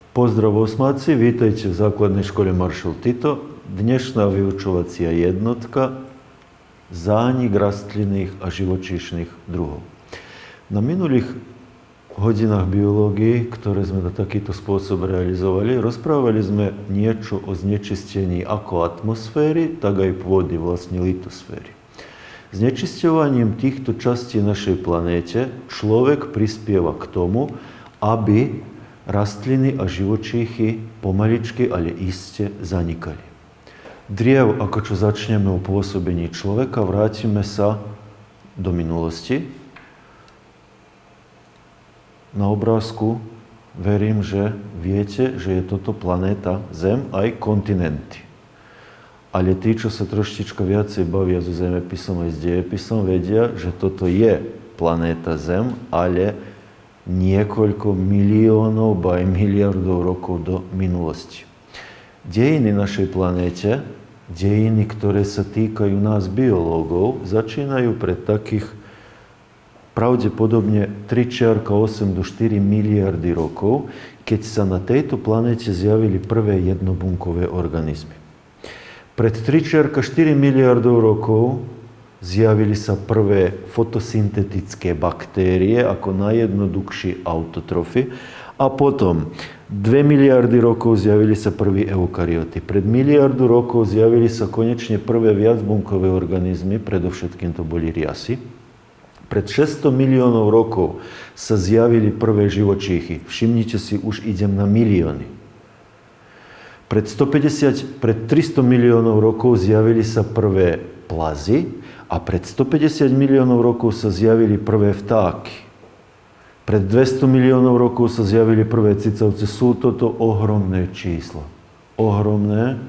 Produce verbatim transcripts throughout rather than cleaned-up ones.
Pozdrav osmaci, vítajte v základnej škole Maršal Tito. Dnešná vyučovacia jednotka zánik rastlinných a živočíšnych druhov. Na minulých hodinách biológie, ktoré sme na takýto spôsob realizovali, rozprávali sme niečo o znečistení ako atmosféry, tak aj pôdy, vlastne litosféry. Znečisťovaním týchto častí našej planéte človek prispieva k tomu, aby rastliny a živočíchy pomaličky, ale iste zanikali. Driev, ako čo začneme o pôsobení človeka, vrátime sa do minulosti. Na obrázku verím, že viete, že je toto planéta Zem aj kontinenty. Ale tí, čo sa troštička viacej bavia so zemepisom aj s dejepisom, vedia, že toto je planéta Zem, ale niekoľko miliónov, ba aj miliardov rokov do minulosti. Dejiny našej planéte, dejiny, ktoré sa týkajú nás biológov, začínajú pred takých pravdepodobne tri čiarka osem do štyri miliardy rokov, keď sa na tejto planéte zjavili prvé jednobunkové organizmy. Pred tri čiarka štyri miliardov rokov zjavili sa prvé fotosyntetické baktérie ako najjednoduchší autotrofy a potom dve miliardy rokov zjavili sa prví eukaryoty. Pred miliardu rokov zjavili sa konečne prvé viacbunkové organizmy, predovšetkým to boli riasy. Pred šesťsto miliónov rokov sa zjavili prvé živočíchy. Všimnite si, už idem na milióny. Pred stopäťdesiat, pred tristo miliónov rokov zjavili sa prvé plazy a pred stopäťdesiat miliónov rokov sa zjavili prvé vtáky. Pred dvesto miliónov rokov sa zjavili prvé cicavce. Sú toto ohromné čísla. Ohromné.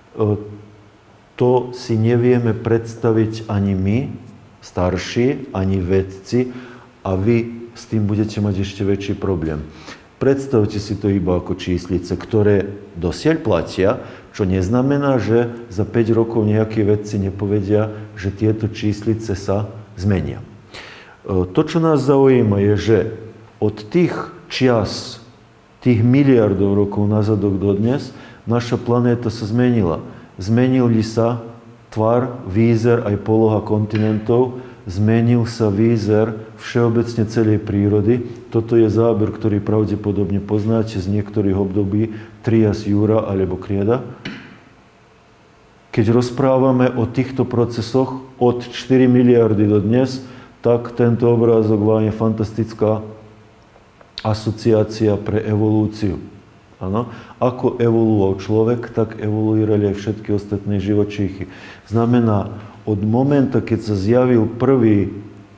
To si nevieme predstaviť ani my, starší, ani vedci, a vy s tým budete mať ešte väčší problém. Predstavte si to iba ako číslice, ktoré dosiaľ platia, čo neznamená, že za päť rokov nejakí vedci nepovedia, že tieto číslice sa zmenia. To, čo nás zaujíma, je, že od tých čias, tých miliardov rokov nazadok do dnes, naša planéta sa zmenila. Zmenili sa tvar, výzer aj poloha kontinentov, zmenil sa výzer všeobecne celej prírody. Toto je záber, ktorý pravdepodobne poznáte z niektorých období Trias Jura alebo Krieda. Keď rozprávame o týchto procesoch od štyri miliardy do dnes, tak tento obrázok vám je fantastická asociácia pre evolúciu. Ano? Ako evoluoval človek, tak evoluovali aj všetky ostatné živočíchy. Znamená, od momenta, keď sa zjavil prvý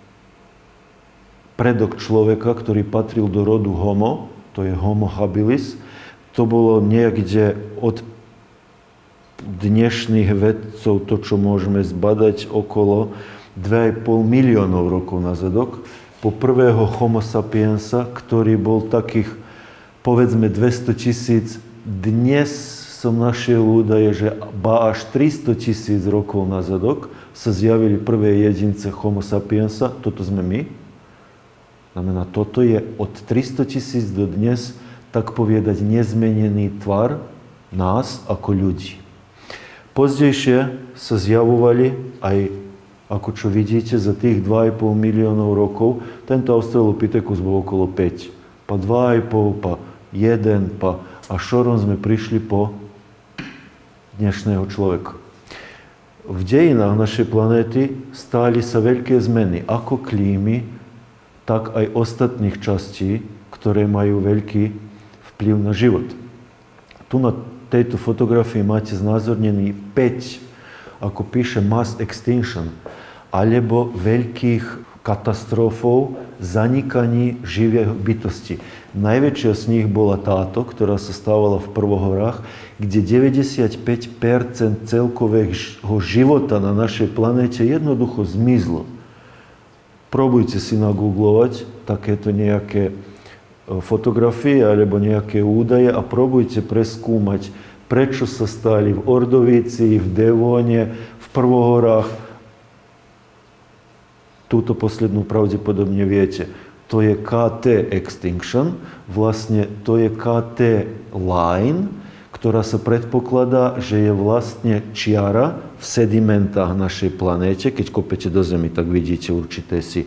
predok človeka, ktorý patril do rodu Homo, to je Homo habilis, to bolo niekde od dnešných vedcov, to, čo môžeme zbadať, okolo dva a pol miliónov rokov nazadok, po prvého Homo sapiensa, ktorý bol takých, povedzme, dvesto tisíc, dnes som našiel údaje, že ba až tristo tisíc rokov nazadok sa zjavili prvé jedince Homo sapiensa, toto sme my. Znamená, toto je od tristo tisíc do dnes, tak povedať, nezmenený tvar nás ako ľudí. Pozdejšie sa zjavovali aj, ako čo vidíte, za tých dva a pol miliónov rokov, tento Australopithecus bol okolo päť, pa dva a pol, pa jeden, pa a šorom sme prišli po dnešného človeka. V dejinách našej planéty stáli sa veľké zmeny, ako klímy, tak aj ostatných častí, ktoré majú veľký vplyv na život. Tu na tejto fotografii máte znázornený päť, ako píše mass extinction, alebo veľkých katastrofov, zanikaní živých bytostí. Najväčšia z nich bola táto, ktorá sa stávala v prvohorách, kde deväťdesiatpäť percent celkového života na našej planéte jednoducho zmizlo. Probujte si nagooglovať takéto nejaké fotografie alebo nejaké údaje a probujte preskúmať, prečo sa stali v Ordovíci, v Devóne, v prvohorách. Túto poslednú pravdepodobne viete. to je ká té extinction, vlastne to je ká té line, ktorá sa predpokladá, že je vlastne čiara v sedimentách našej planéte. Keď kopete do Zemi, tak vidíte určité si e,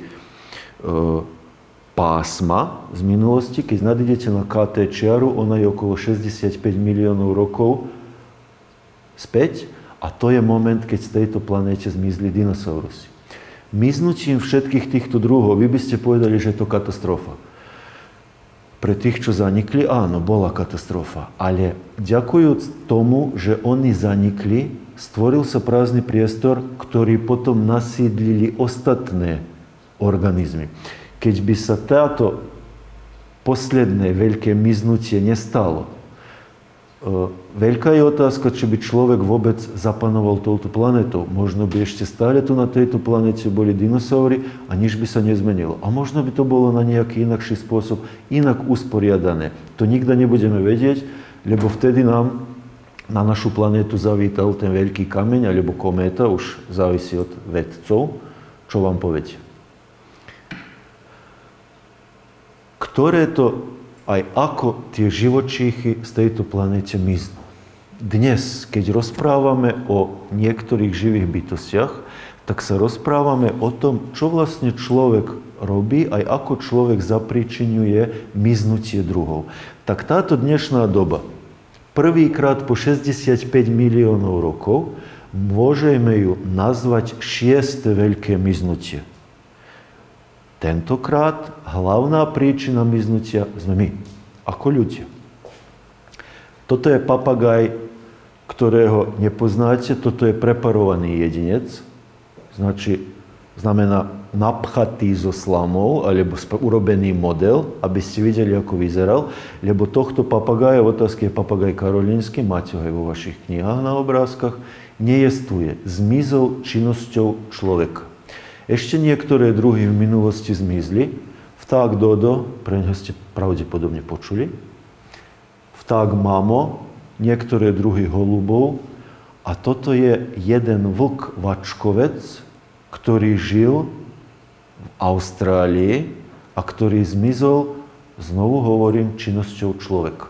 pásma z minulosti. Keď nadídete na ká té čiaru, ona je okolo šesťdesiatpäť miliónov rokov späť a to je moment, keď z tejto planéte zmizli dinosaurusy. Miznutím všetkých týchto druhov, vy by ste povedali, že je to katastrofa. Pre tých, čo zanikli, áno, bola katastrofa. Ale ďakujúc tomu, že oni zanikli, stvoril sa prázdny priestor, ktorý potom nasídlili ostatné organizmy. Keď by sa táto posledné veľké miznutie nestalo, veľká je otázka, či by človek vôbec zapanoval touto planetou. Možno by ešte stále tu na tejto planete boli dinosaury a nič by sa nezmenilo. A možno by to bolo na nejaký inakší spôsob, inak usporiadané. To nikdy nebudeme vedieť, lebo vtedy nám na našu planetu zavítal ten veľký kameň alebo kométa, už závisí od vedcov, čo vám povedia. Ktoré to aj ako tie živočíchy z tejto planéte miznú. Dnes, keď rozprávame o niektorých živých bytostiach, tak sa rozprávame o tom, čo vlastne človek robí, aj ako človek zapríčinuje miznutie druhov. Tak táto dnešná doba, prvýkrát po šesťdesiatpäť miliónov rokov, môžeme ju nazvať šieste veľké miznutie. Tentokrát hlavná príčina miznutia sme my, ako ľudia. Toto je papagaj, ktorého nepoznáte, toto je preparovaný jedinec, znači, znamená napchatý zo slamov, alebo urobený model, aby ste videli, ako vyzeral, lebo tohto papagaja, v otázke je papagaj karolínsky, máte ho aj vo vašich knihách na obrázkach, nejestvuje, zmizol činnosťou človeka. Ešte niektoré druhy v minulosti zmizli. Vták dodo, pre neho ste pravdepodobne počuli. Vták mamo, niektoré druhy holubov. A toto je jeden vlk vačkovec, ktorý žil v Austrálii a ktorý zmizol, znovu hovorím, činnosťou človeka.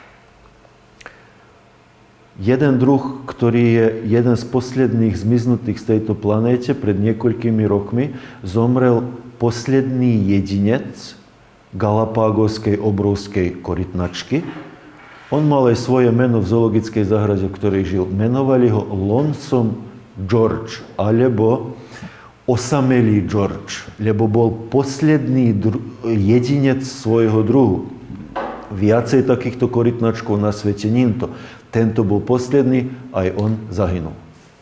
Jeden druh, ktorý je jeden z posledných zmiznutých z tejto planéte pred niekoľkými rokmi, zomrel posledný jedinec galapágovskej obrovskej korytnačky. On mal aj svoje meno v zoologickej záhrade, v ktorej žil. Menovali ho Lonesome George, alebo Osamelý George, lebo bol posledný jedinec svojho druhu. Viacej takýchto korytnačkov na svete ninto. Tento bol posledný, aj on zahynul.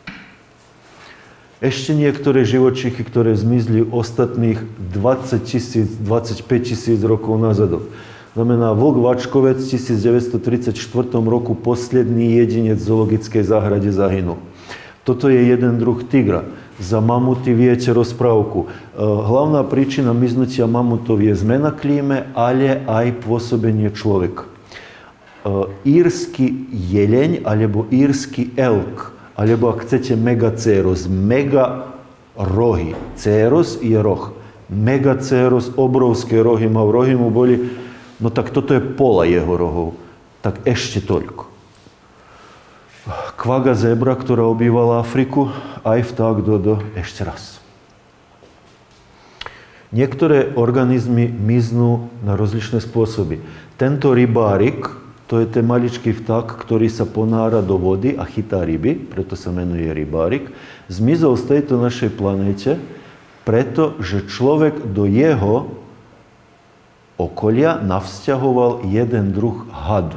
Ešte niektoré živočichy, ktoré zmizli ostatných dvadsať tisíc, dvadsaťpäť tisíc rokov nazad. Znamená, vlk vačkovec v devätnásťstotridsaťštyri roku posledný jedinec v zoologickej záhrade zahynul. Toto je jeden druh tigra. Za mamuty viete rozprávku. Hlavná príčina miznutia mamutov je zmena klíme, ale aj pôsobenie človeka. Írsky jeleň, alebo írsky elk, alebo ak chcete megacéros, mega rohy. Céros je roh. Megacéros, obrovské rohy mal. Rohy mu boli, no tak toto je pola jeho rohov. Tak ešte toľko. Kvaga zebra, ktorá obývala Afriku, aj vták dodo, ešte raz. Niektoré organizmy miznú na rozličné spôsoby. Tento rybárik, to je ten maličký vták, ktorý sa ponára do vody a chytá ryby, preto sa menuje rybárik, zmizol z tejto našej planéte, pretože človek do jeho okolia navzťahoval jeden druh hadu.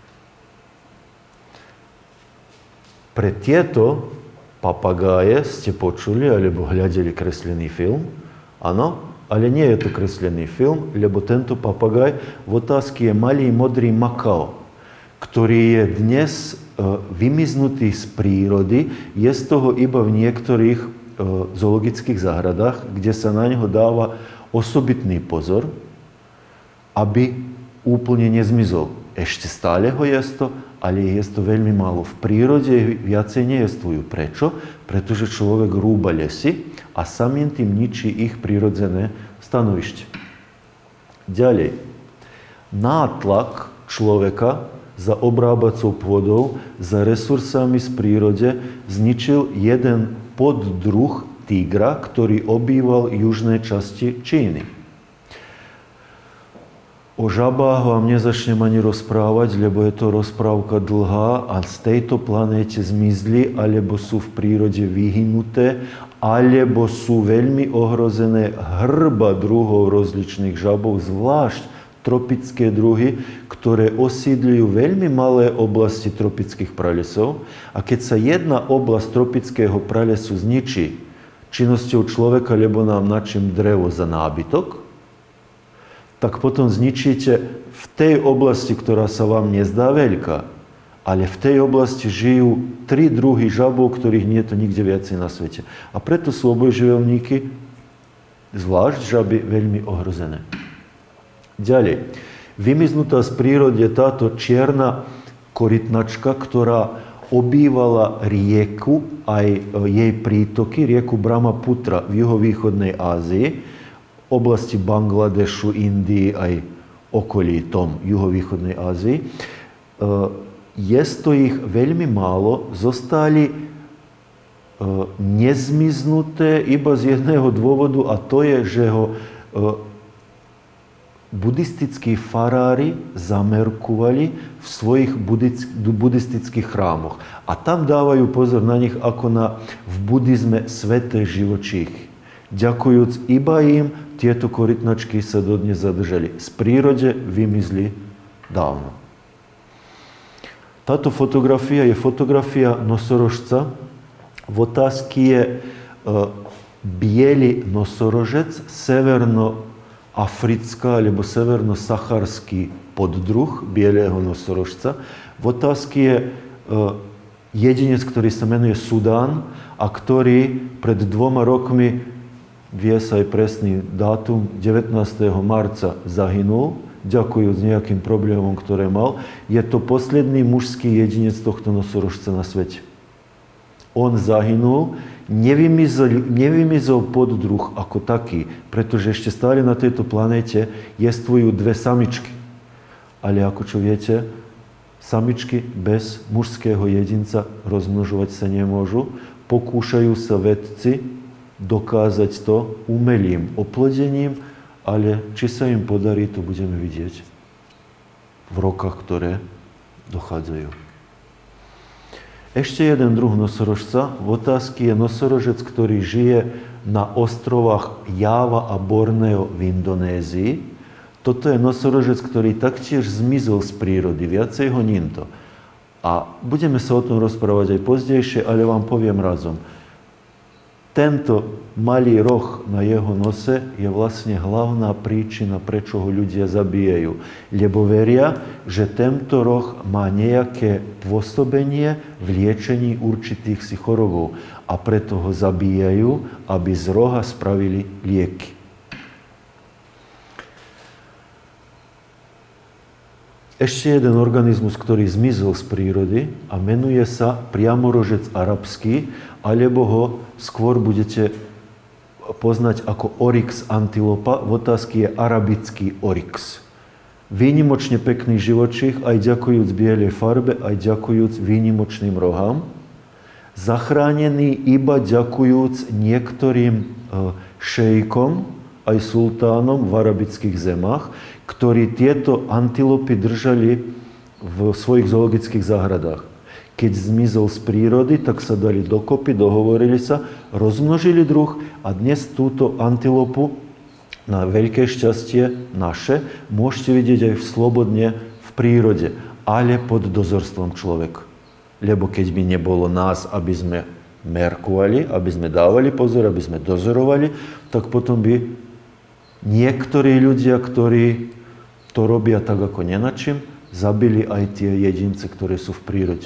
Pre tieto papagáje ste počuli alebo hľadeli kreslený film, áno, ale nie je to kreslený film, lebo tento papagaj v otázke je malý modrý makao, ktorý je dnes vymiznutý z prírody, je z toho iba v niektorých zoologických záhradách, kde sa na neho dáva osobitný pozor, aby úplne nezmizol. Ešte stále ho jesto, ale je to veľmi málo. V prírode viacej nejestvujú. Prečo? Pretože človek rúba lesy a samým tým ničí ich prírodzené stanovište. Ďalej. Nátlak človeka za obrábacou pôdou, za resursami z prírode zničil jeden poddruh tigra, ktorý obýval južné časti Číny. O žabách vám nezačnem ani rozprávať, lebo je to rozprávka dlhá a z tejto planéte zmizli, alebo sú v prírode vyhynuté, alebo sú veľmi ohrozené hrba druhov rozličných žabov, zvlášť tropické druhy, ktoré osídľujú veľmi malé oblasti tropických pralesov. A keď sa jedna oblasť tropického pralesu zničí činnosťou človeka, lebo nám načím drevo za nábytok, tak potom zničíte v tej oblasti, ktorá sa vám nezdá veľká, ale v tej oblasti žijú tri druhy žabov, ktorých nie je to nikde viacej na svete. A preto sú obojživelníky, zvlášť žaby, veľmi ohrozené. Ďalej, vymiznutá z prírody je táto čierna korytnačka, ktorá obývala rieku, aj jej prítoky, rieku Brahmaputra v juhovýchodnej Ázii, oblasti Bangladešu, Indii, aj okolí tom juhovýchodnej Ázii. Je to ich veľmi málo, zostali nezmiznuté iba z jedného dôvodu, a to je, že ho buddhistickí farári zamerkovali v svojich buddhistických chrámoch. A tam dávajú pozor na nich ako na v buddhizme sveté živočíchy. Ďakujúc iba im, tieto korytnačky sa dodnes zadržali. Z prírode vymizli dávno. Táto fotografia je fotografia nosorožca. V otázke je e, biely nosorožec, severnoafrická alebo severno-sacharský poddruh bieleho nosorožca. V otázke je e, jedinec, ktorý sa menuje Sudán a ktorý pred dvoma rokmi, vie sa aj presný dátum, devätnásteho marca zahynul, ďakujúc nejakým problémom, ktoré mal. Je to posledný mužský jedinec tohto nosorožca na svete. On zahynul, nevymizol, nevymizol poddruh ako taký, pretože ešte stále na tejto planéte jestvujú dve samičky. Ale ako čo viete, samičky bez mužského jedinca rozmnožovať sa nemôžu. Pokúšajú sa vedci dokázať to umelým oplodením, ale či sa im podarí, to budeme vidieť v rokoch, ktoré dochádzajú. Ešte jeden druh nosorožca. V otázke je nosorožec, ktorý žije na ostrovách Java a Borneo v Indonézii. Toto je nosorožec, ktorý taktiež zmizol z prírody. Viacej ho ninto. A budeme sa o tom rozprávať aj pozdejšie, ale vám poviem razom. Tento malý roh na jeho nose je vlastne hlavná príčina, prečo ho ľudia zabíjajú. Lebo veria, že tento roh má nejaké pôsobenie v liečení určitých si chorobov. A preto ho zabíjajú, aby z roha spravili lieky. Ešte jeden organizmus, ktorý zmizol z prírody a menuje sa priamorožec arabský, alebo ho skôr budete poznať ako Oryx antilopa. V otázke je arabický Oryx. Výnimočne pekný živočích, aj ďakujúc bielej farbe, aj ďakujúc výnimočným rohám. Zachránený iba ďakujúc niektorým šejkom, aj sultánom v arabických zemách, ktorí tieto antilopy držali v svojich zoologických záhradách. Keď zmizol z prírody, tak sa dali dokopy, dohovorili sa, rozmnožili druh a dnes túto antilopu, na veľké šťastie naše, môžete vidieť aj slobodne v prírode, ale pod dozorstvom človeka. Lebo keď by nebolo nás, aby sme merkovali, aby sme dávali pozor, aby sme dozorovali, tak potom by niektorí ľudia, ktorí to robia tak ako nenačím, zabili aj tie jedince, ktoré sú v prírode.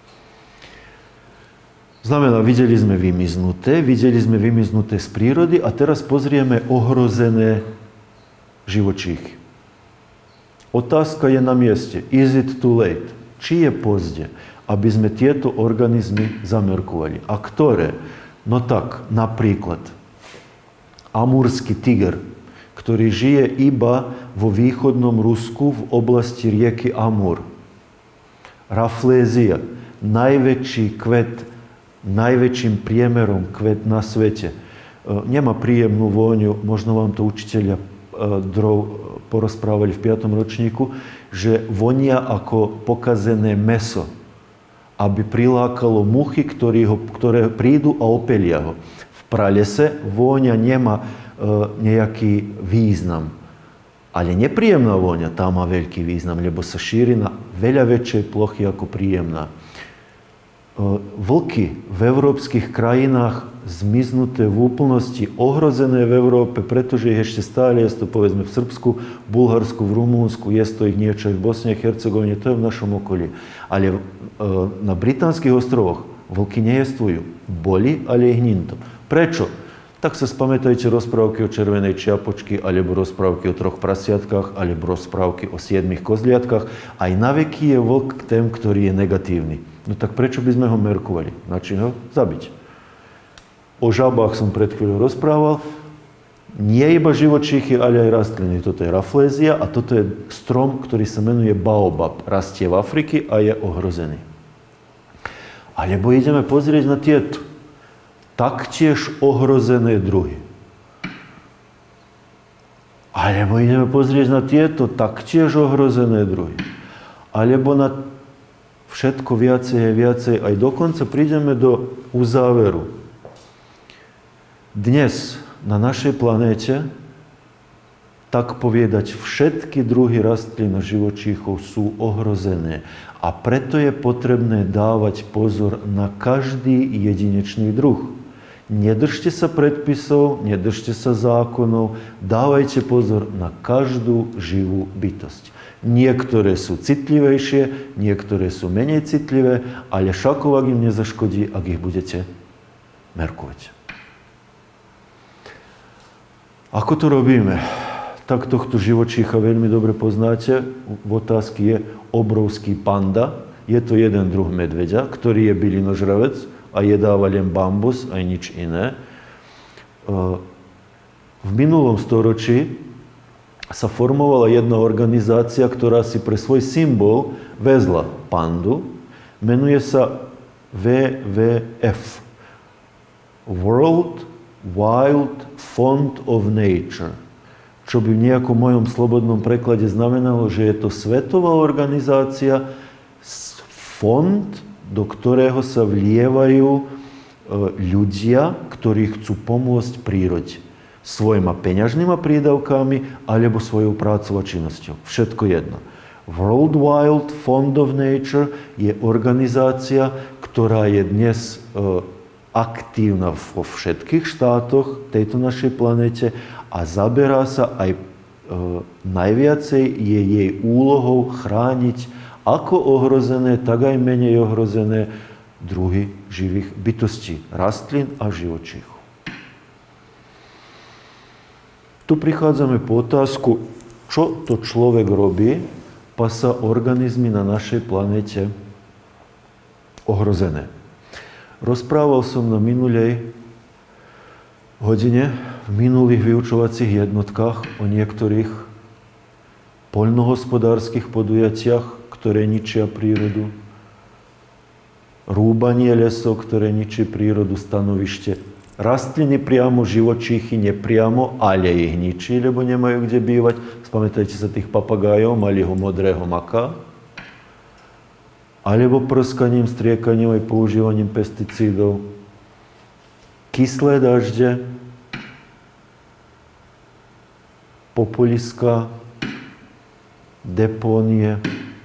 Znamená, videli sme vymiznuté, videli sme vymiznuté z prírody a teraz pozrieme ohrozené živočíchy. Otázka je na mieste. Is it too late? Či je pozde, aby sme tieto organizmy zamerkovali? A ktoré? No tak, napríklad, amurský tiger, ktorý žije iba vo východnom Rusku v oblasti rieky Amur. Raflézia, najväčší kvet, najväčším priemerom kvet na svete. Nemá príjemnú vôňu, možno vám to učiteľia drov porozprávali v piatom ročníku, že vonia ako pokazené mäso, aby prilákalo muchy, ktoré, ho, ktoré prídu a opelia ho. V pralese vôňa nemá e, nejaký význam. Ale nepríjemná vôňa, tá má veľký význam, lebo sa šíri na veľa väčšej plochy ako príjemná. E, vlky v európskych krajinách zmiznuté v úplnosti, ohrozené v Európe, pretože ich ešte stále je to povedzme v Srbsku, Bulharsku, v Rumúnsku, je to ich niečo aj v Bosne a Hercegovine, to je v našom okolí. Ale e, na Británskych ostrovoch vlky nejestvujú. Boli, ale ich ninto. Prečo? Tak sa spamätajte rozprávky o červenej čiapočky, alebo rozprávky o troch prasiatkách, alebo rozprávky o siedmých kozliatkách. Aj na veky je vlk tém, ktorý je negatívny. No tak prečo by sme ho merkovali? Na čím ho? Zabiť. O žabách som pred chvíľou rozprával. Nie iba živočíchy, ale aj rastliny. Toto je raflézia a toto je strom, ktorý sa menuje baobab. Rastie v Afrike a je ohrozený. Alebo ideme pozrieť na tieto taktiež ohrozené druhy. Alebo ideme pozrieť na tieto taktiež ohrozené druhy. Alebo na všetko viacej a viacej. Aj dokonca prídeme do uzáveru. Dnes na našej planéte, tak povedať, všetky druhy rastlín a živočíchov sú ohrozené. A preto je potrebné dávať pozor na každý jedinečný druh. Nedržte sa predpisov, nedržte sa zákonov, dávajte pozor na každú živú bytosť. Niektoré sú citlivejšie, niektoré sú menej citlivé, ale šakovak im nezaškodí, ak ich budete merkovať. Ako to robíme? Tak tohto živočícha veľmi dobre poznáte. V otázke je obrovský panda. Je to jeden druh medveďa, ktorý je bylinožravec a jedáva len bambus aj nič iné. V minulom storočí sa formovala jedna organizácia, ktorá si pre svoj symbol vezla pandu. Menuje sa W W F. World Wild Fond of Nature, čo by v nejakom mojom slobodnom preklade znamenalo, že je to svetová organizácia, fond, do ktorého sa vlievajú ľudia, ktorí chcú pomôcť prírode. Svojima peňažnými prídavkami alebo svojou prácou a činnosťou. Všetko jedno. World Wild Fond of Nature je organizácia, ktorá je dnes aktívna vo všetkých štátoch tejto našej planete a zaberá sa aj e, najviacej je jej úlohou chrániť ako ohrozené, tak aj menej ohrozené druhy živých bytostí, rastlín a živočíchov. Tu prichádzame po otázku, čo to človek robí, pa sa organizmy na našej planete ohrozené. Rozprával som na minulej hodine v minulých vyučovacích jednotkách o niektorých poľnohospodárskych podujatiach, ktoré ničia prírodu, rúbanie lesov, ktoré ničí prírodu, stanovište. Rastliny priamo, živočíchy nepriamo, ale ich ničí, lebo nemajú kde bývať. Spamätajte sa tých papagájov, malého modrého maka. Alebo prskaním, striekaním aj používaním pesticídov. Kyslé dažde, populiska, depónie,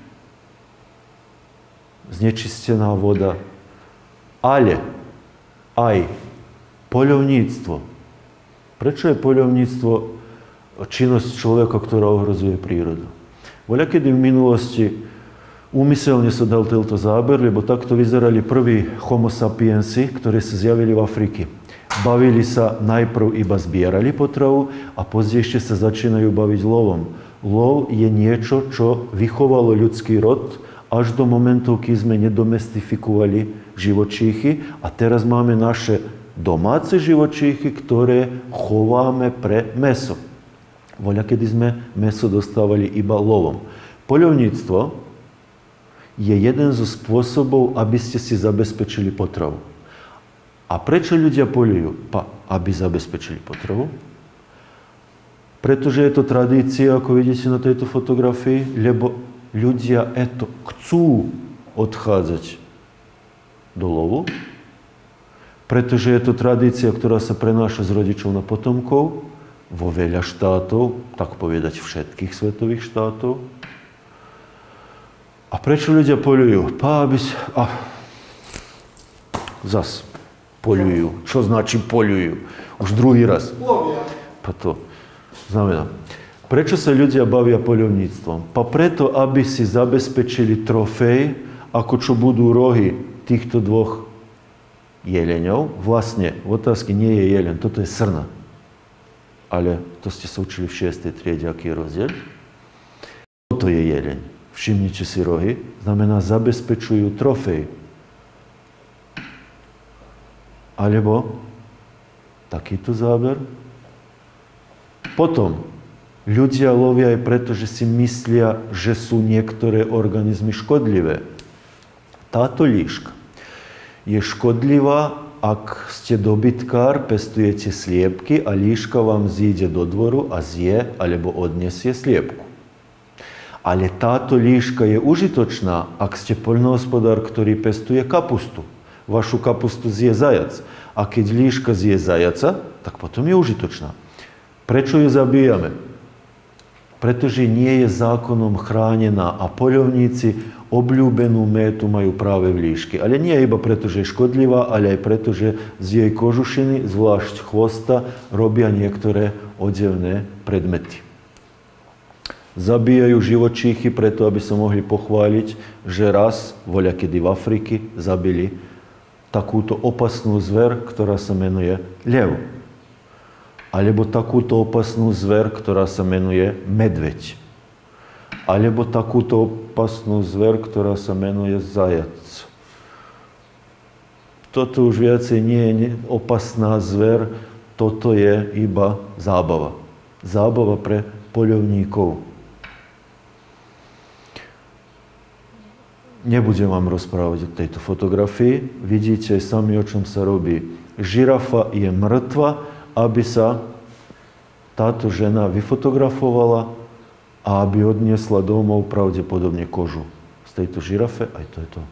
znečistená voda. Ale aj poľovníctvo. Prečo je poľovníctvo činnosť človeka, ktorá ohrozuje prírodu? Voľakedy v minulosti úmyselne sa dal tento záber, lebo takto vyzerali prví homo sapiensi, ktorí sa zjavili v Afrike. Bavili sa, najprv iba zbierali potravu a pozdejšie sa začínajú baviť lovom. Lov je niečo, čo vychovalo ľudský rod až do momentu, keď sme nedomestifikovali živočíchy a teraz máme naše domáce živočíchy, ktoré chováme pre mäso. Voľa, kedy sme mäso dostávali iba lovom. Poľovníctvo je jeden zo spôsobov, aby ste si zabezpečili potravu. A prečo ľudia poľujú? Pa, aby zabezpečili potravu. Pretože je to tradícia, ako vidíte na tejto fotografii, lebo ľudia eto chcú odchádzať do lovu, pretože je to tradícia, ktorá sa prenáša z rodičov na potomkov vo veľa štátov, tak povedať všetkých svetových štátov. A prečo ľudia poľujú? Pá, aby si... A... Zas poľujú. Čo značí poľujú? Už druhý raz. Pa to znamená. Prečo sa ľudia bavia poľovníctvom? Pa preto, aby si zabezpečili trofej, ako čo budú rohy týchto dvoch jeleňov. Vlastne, v otázke nie je jeleň, toto je srna. Ale to ste sa učili v šiestej triede, aký je rozdiel. Toto je jeleň. Všimnite si rohy. Znamená, zabezpečujú trofej. Alebo takýto záber. Potom, ľudia lovia aj preto, že si myslia, že sú niektoré organizmy škodlivé. Táto líška je škodlivá, ak ste dobytkár, pestujete sliepky a líška vám zíde do dvoru a zje alebo odnesie sliepku. Ale táto líška je užitočná, ak ste poľnohospodár, ktorý pestuje kapustu. Vašu kapustu zje zajac. A keď líška zje zajaca, tak potom je užitočná. Prečo ju zabíjame? Pretože nie je zákonom chránená a poľovníci obľúbenú métu majú práve v líške. Ale nie iba preto, že je škodlivá, ale aj preto, že z jej kožušiny, zvlášť chvosta, robia niektoré odevné predmety. Zabíjajú živočíchy preto, aby sa mohli pochváliť, že raz, voľakedy v Afrike, zabili takúto opasnú zver, ktorá sa menuje lev. Alebo takúto opasnú zver, ktorá sa menuje medveď. Alebo takúto opasnú zver, ktorá sa menuje zajac. Toto už viacej nie je opasná zver, toto je iba zábava. Zábava pre poľovníkov. Nebudem vám rozprávať o tejto fotografii. Vidíte sami, o čom sa robí. Žirafa je mŕtva, aby sa táto žena vyfotografovala a aby odniesla domov pravdepodobne kožu z tejto žirafe. Aj to je to.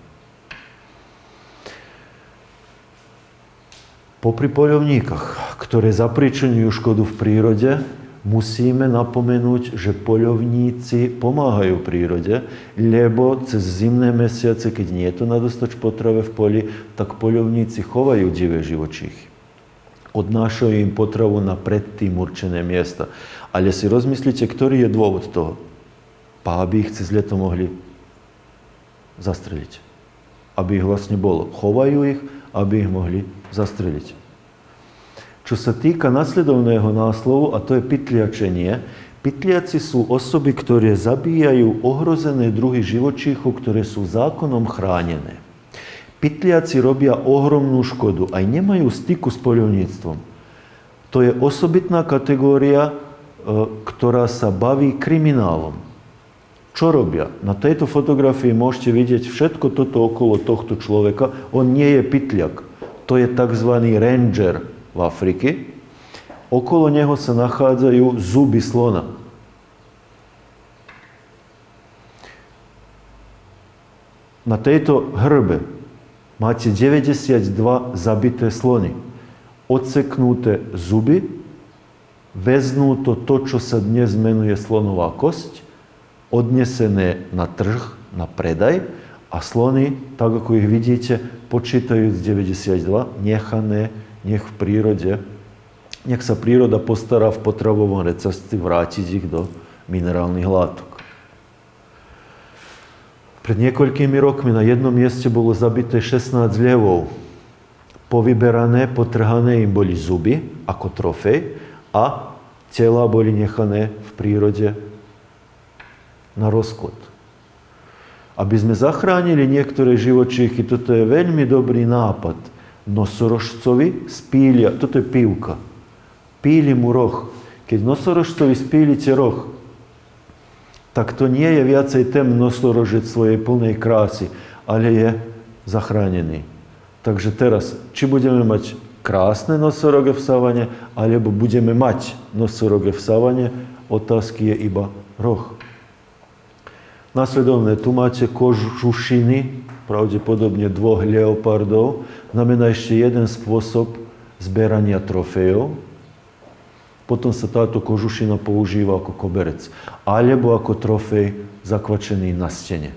Popri poľovníkach, ktoré zapričeňujú škodu v prírode, musíme napomenúť, že poľovníci pomáhajú prírode, lebo cez zimné mesiace, keď nie je to nadostač potrave v poli, tak poľovníci chovajú divé živočíchy. Odnášajú im potravu na predtým určené miesta. Ale si rozmyslite, ktorý je dôvod toho. Pa, aby ich cez leto mohli zastreliť. Aby ich vlastne bolo. Chovajú ich, aby ich mohli zastreliť. Čo sa týka nasledovného náslovu, a to je pytliačenie, pytliaci sú osoby, ktoré zabíjajú ohrozené druhy živočíchov, ktoré sú zákonom chránené. Pytliaci robia ohromnú škodu, aj nemajú styku s poľovníctvom. To je osobitná kategória, ktorá sa baví kriminálom. Čo robia? Na tejto fotografii môžete vidieť všetko toto okolo tohto človeka. On nie je pytliak. To je tzv. Ranger v Afrike. Okolo neho sa nachádzajú zuby slona. Na tejto hrbe máte deväťdesiatdva zabité slony. Odseknuté zuby, veznú to to, čo sa dnes menuje slonová kosť, odnesené na trh, na predaj a slony, tak ako ich vidíte, počítajú z deväťdesiatdva, nechané, nech v prírode, nech sa príroda postará v potravovom reťazci vrátiť ich do minerálnych látok. Pred niekoľkými rokmi na jednom mieste bolo zabité šestnásť levov. Povyberané, potrhané im boli zuby ako trofej a tela boli nechané v prírode na rozklad. Aby sme zachránili niektoré živočíchy, toto je veľmi dobrý nápad. Nosorožcovi spília, toto je pívka, píli mu roh. Keď nosorožcovi spílite roh, tak to nie je viacej ten nosorožec svojej plnej krásy, ale je zachránený. Takže teraz, či budeme mať krásne nosoroge v savane, alebo budeme mať nosoroge v savane, otázky je iba roh. Nasledovne tu máte kožušiny, pravdepodobne dvoch leopardov, znamená ešte jeden spôsob zberania trofejov. Potom sa táto kožušina používa ako koberec, alebo ako trofej zakvačený na stene.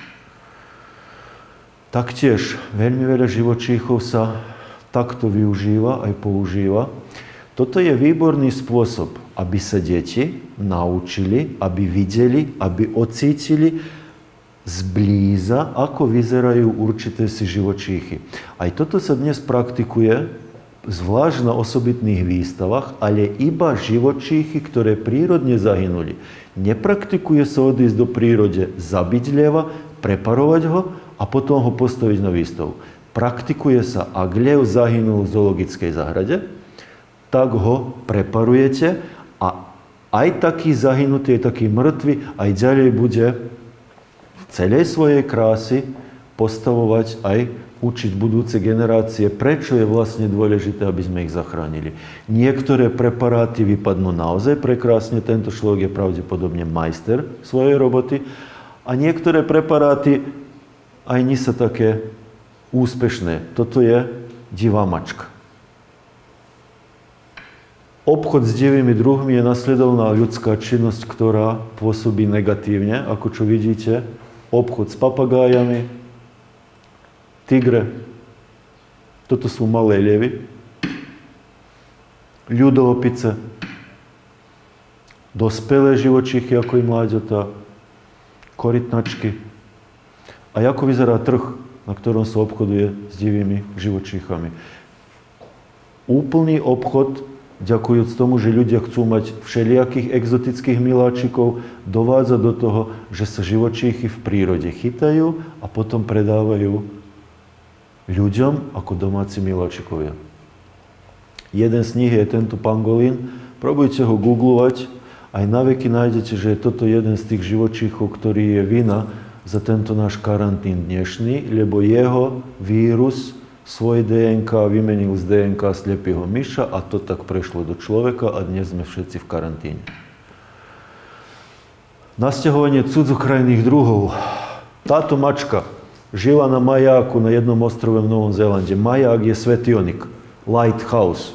Taktiež veľmi veľa živočíchov sa takto využíva aj používa. Toto je výborný spôsob, aby sa deti naučili, aby videli, aby ocítili zblíza, ako vyzerajú určité si živočíchy. Aj toto sa dnes praktikuje, zvlášť na osobitných výstavách, ale iba živočíchy, ktoré prírodne zahynuli. Nepraktikuje sa odísť do prírode, zabiť leva, preparovať ho a potom ho postaviť na výstavu. Praktikuje sa, ak lev zahynul v zoologickej záhrade, tak ho preparujete a aj taký zahynutý, aj taký mŕtvy, aj ďalej bude v celej svojej krásy postavovať aj učiť budúce generácie, prečo je vlastne dôležité, aby sme ich zachránili. Niektoré preparáty vypadnú naozaj prekrásne, tento človek je pravdepodobne majster svojej roboty a niektoré preparáty aj nie sú také úspešné. Toto je divá mačka. Obchod s divými druhmi je nasledovná ľudská činnosť, ktorá pôsobí negatívne, ako čo vidíte. Obchod s papagájami, tigre, toto sú malé levy, ľudoopice, dospelé živočíchy, ako i mláďatá, korytnačky. A ako vyzerá trh, na ktorom sa obchoduje s divými živočíchami? Úplný obchod, ďakujúc tomu, že ľudia chcú mať všelijakých exotických miláčikov, dovádza do toho, že sa živočíchy v prírode chytajú a potom predávajú ľuďom ako domáci miláčikovia. Jeden z nich je tento pangolín. Probujte ho googlovať. Aj na veky nájdete, že je toto jeden z tých živočíchov, ktorý je vina za tento náš karantín dnešný, lebo jeho vírus svoj dé en ká vymenil z dé en ká slepého myša a to tak prešlo do človeka a dnes sme všetci v karantíne. Nasťahovanie cudzokrajných druhov. Táto mačka žila na majáku na jednom ostrove v Novom Zélande. Maják je svetionik, lighthouse.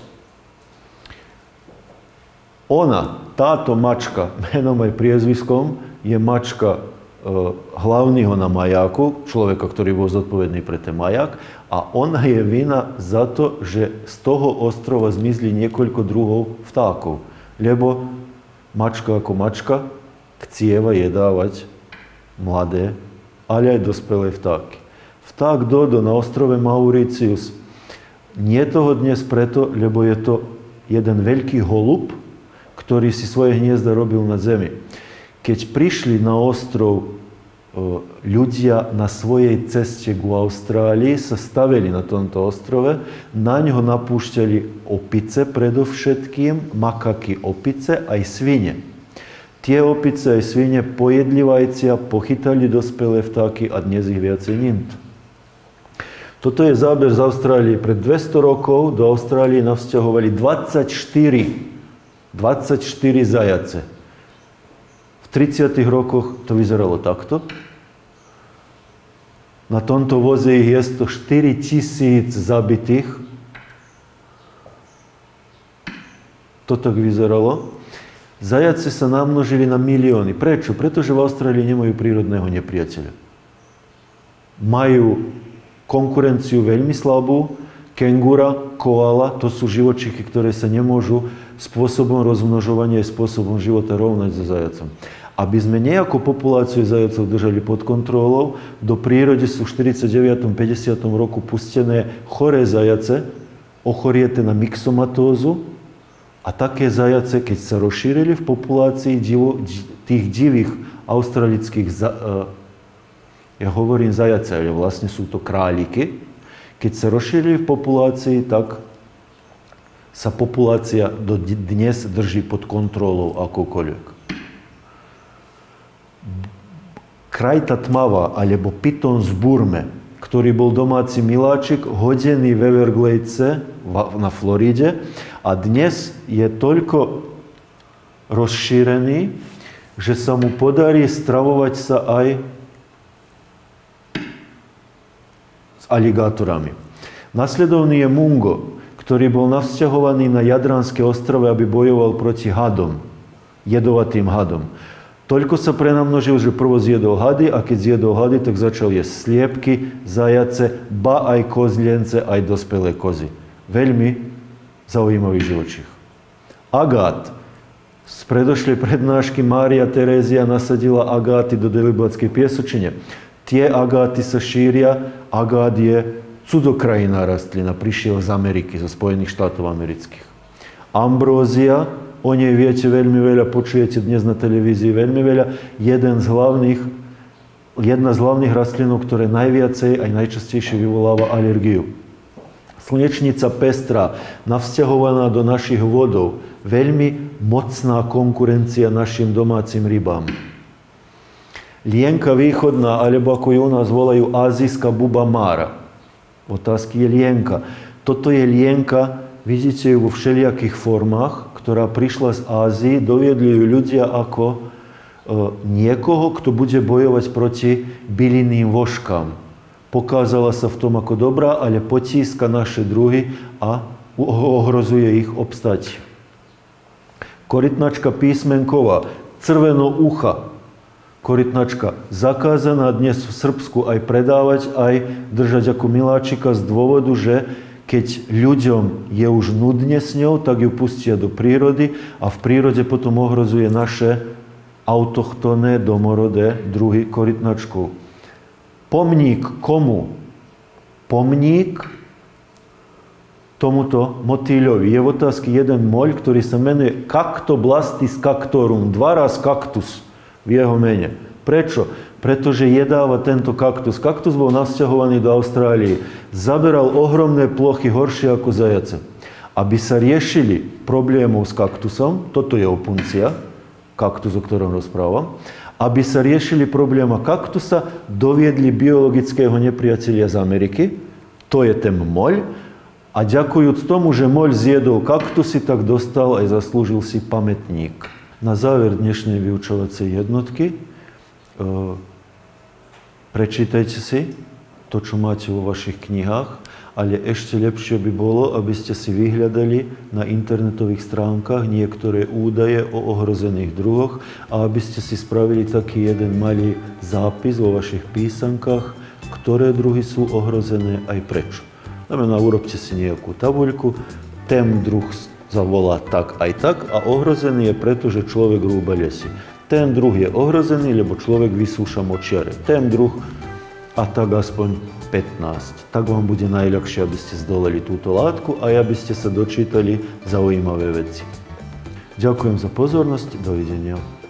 Ona, táto mačka, menom aj priezviskom, je mačka e, hlavného na majáku, človeka, ktorý bol zodpovedný pre ten maják, a ona je vina za to, že z toho ostrova zmizli niekoľko druhov vtákov. Lebo mačka ako mačka chcieva jedávať mladé, ale aj dospelé vtáky. Vták Dodo na ostrove Mauritius nie toho dnes preto, lebo je to jeden veľký holub, ktorý si svoje hniezda robil na zemi. Keď prišli na ostrov ľudia na svojej ceste k Austrálii, sa stavili na tomto ostrove, na ňo napúšťali opice predovšetkým, makaky opice aj svine. Tie opice aj svine pojedli vajcia, pochytali dospelé vtáky a dnes ich viacej niet. Toto je záber z Austrálie. Pred dvesto rokov do Austrálie navzťahovali dvadsaťštyri, dvadsaťštyri zajace. V tridsiatych rokoch to vyzeralo takto. Na tomto voze ich je sto štyri tisíc zabitých. To tak vyzeralo. Zajace sa namnožili na milióny. Prečo? Pretože v Austrálii nemajú prírodného nepriateľa. Majú konkurenciu veľmi slabú. Kengura, koala, to sú živočichy, ktoré sa nemôžu spôsobom rozmnožovania a spôsobom života rovnať so zajacom. Aby sme nejakú populáciu zajacov držali pod kontrolou, do prírode sú v štyridsaťdeviatom päťdesiatom roku pustené choré zajace, ochoriete na myxomatózu. A také zajace, keď sa rozšírili v populácii divo, tých divých australických, ja hovorím zajace, ale vlastne sú to králiky, keď sa rozšírili v populácii, tak sa populácia do dnes drží pod kontrolou akoukoľvek. Krajta tmava alebo pyton z Burme, ktorý bol domáci miláčik, hodený v Evergladese na Floride a dnes je toľko rozšírený, že sa mu podarí stravovať sa aj s aligátorami. Nasledovný je Mungo, ktorý bol navzťahovaný na Jadranské ostrove, aby bojoval proti hadom, jedovatým hadom. Toľko sa prenamnožil, že prvo zjedol hady a keď zjedol hady, tak začal jesť sliepky, zajace, ba aj kozlience, aj dospelé kozy. Veľmi zaujímavý živočích. Agát. Z predošlej prednášky Mária Terézia nasadila agáty do Delibatskej piesočine. Tie agáty sa šíria. Agát je cudzokrajná rastlina, prišiel z Ameriky, zo Spojených štátov amerických. Ambrózia, o nej viete veľmi veľa, počujete dnes na televízii veľmi veľa. Jeden z hlavných, jedna z hlavných rastlinov, ktoré najviacej aj najčastejšie vyvoláva alergiu. Slnečnica pestrá, navzťahovaná do našich vodov, veľmi mocná konkurencia našim domácim rybám. Lienka východná, alebo ako ju u nás volajú azijská buba mára. Otázky je lienka. Toto je lienka, vidíte ju vo všelijakých formách, ktorá prišla z Ázie, doviedli ju ľudia ako e, niekoho, kto bude bojovať proti bylinným vožkám. Pokázala sa v tom ako dobrá, ale potíska naše druhy a ohrozuje ich obstať. Korytnačka písmenková, crvenoucha. Korytnačka zakázaná dnes v Srbsku aj predávať, aj držať ako miláčika z dôvodu, že keď ľuďom je už nudne s ňou, tak ju pustia do prírody a v prírode potom ohrozuje naše autochtónne domorodé druhy korytnačkov. Pomník komu? Pomník tomuto motýľovi. Je v otázke jeden moľ, ktorý sa menuje Cactoblastis cactorum, dvaraz kaktus v jeho mene. Prečo? Pretože jedáva tento kaktus. Kaktus bol navzťahovaný do Austrálie. Zaberal ohromné plochy, horšie ako zajace. Aby sa riešili problémov s kaktusom, toto je opuncia, kaktus, o ktorom rozprávam, aby sa riešili probléma kaktusa, doviedli biologického nepriateľa z Ameriky, to je ten moľ, a ďakujúc tomu, že moľ zjedol kaktusy, tak dostal aj zaslúžil si pamätník. Na záver dnešnej vyučovacej jednotky prečítajte si to, čo máte vo vašich knihách, ale ešte lepšie by bolo, aby ste si vyhľadali na internetových stránkach niektoré údaje o ohrozených druhoch a aby ste si spravili taký jeden malý zápis vo vašich písankách, ktoré druhy sú ohrozené aj prečo. Znamená, urobte si nejakú tabuľku, ten druh zavolá tak aj tak a ohrozený je preto, že človek rúba lesy. Ten druh je ohrozený, lebo človek vysúša močiare. Ten druh a tak aspoň pätnásť. Tak vám bude najľahšie, aby ste zdolali túto látku a aby ste sa dočítali zaujímavé veci. Ďakujem za pozornosť. Dovidenia.